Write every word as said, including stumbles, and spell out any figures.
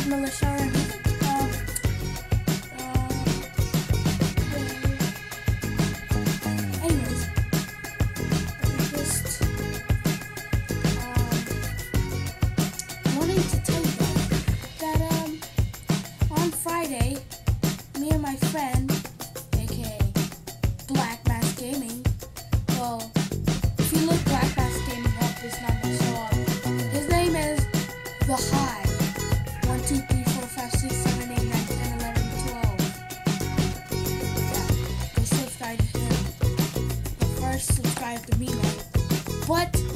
Militia. Um, uh, anyways, just um, wanting to tell you guys that um, on Friday, me and my friend, aka Black Mask Gaming, well, if you look Black Mask Gaming up, his number show up. His name is The High. one, two, three, four, five, six, seven, eight, nine, ten, eleven, twelve. Yeah, go subscribe to him. But first, subscribe to me, man. But